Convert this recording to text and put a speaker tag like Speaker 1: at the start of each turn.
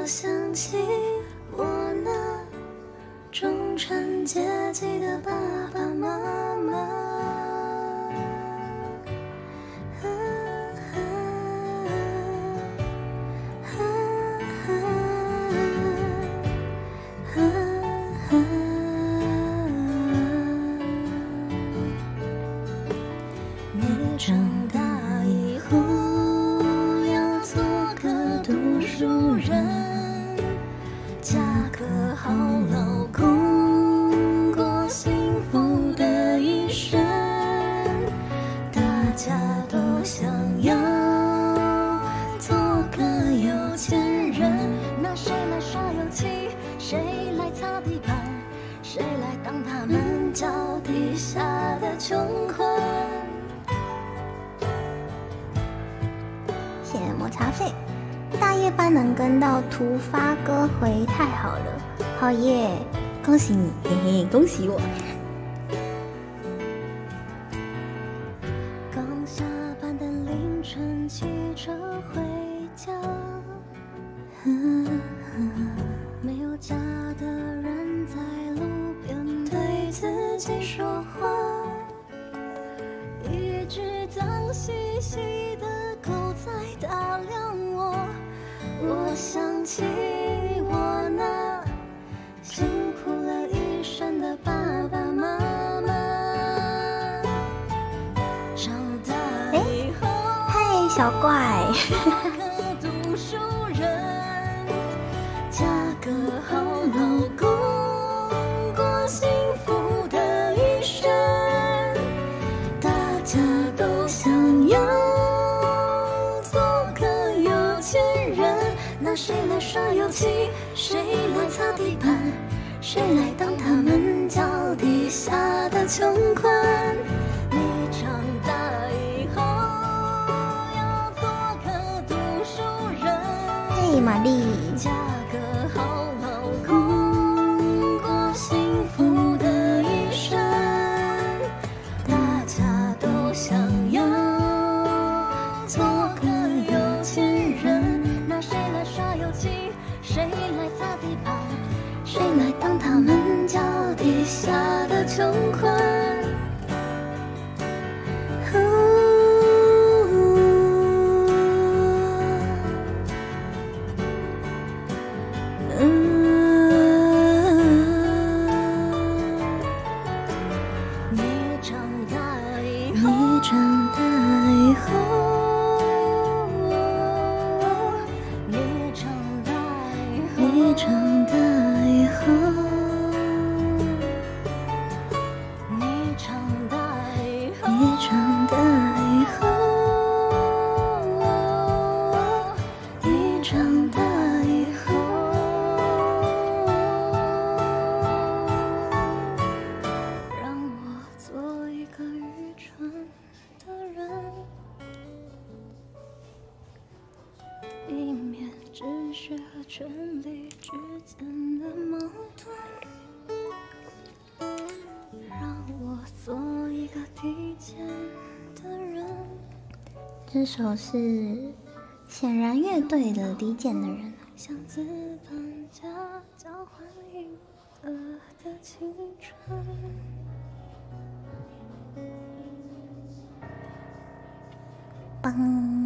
Speaker 1: 我想起我那中产阶级的爸爸妈妈。你长大以后要做个读书人，嫁个好老公，过幸福的一生。大家都想要做个有钱人，那谁来刷油漆？谁来擦地板？谁来当他们脚底下的穷困？谢谢抹茶费，大夜班能跟到突发歌回太好了，好耶！恭喜你，嘿嘿，恭喜我！刚下班的凌晨，骑车回家，没有家的人在路边对自己说话，一只脏兮兮的狗在打量我，我想起我那辛苦了一生的爸爸妈妈。长大以后，嘿，小怪，做个读书人，嫁个好老公，过幸福的一生。大家都想要做个有钱人，那谁来刷油漆？谁来擦地板？谁来当他们脚底下的穷困？你长大以后要做个读书人，嘿，玛丽，嫁个好老公，过幸福的一生。大家都想要做个有钱人，那谁来刷油漆？谁来擦地板？谁来当他们脚底下的穷困？你长大以后，你长大以后，你长大以后，你长大以后，你长大以后，你长大以后，你长大以后。让我做一个愚蠢的人，避免秩序和权力之间的矛盾。让我做一个低贱的人。这首是显然乐队的《低贱的人》。像资本家交换赢得的青春。梆。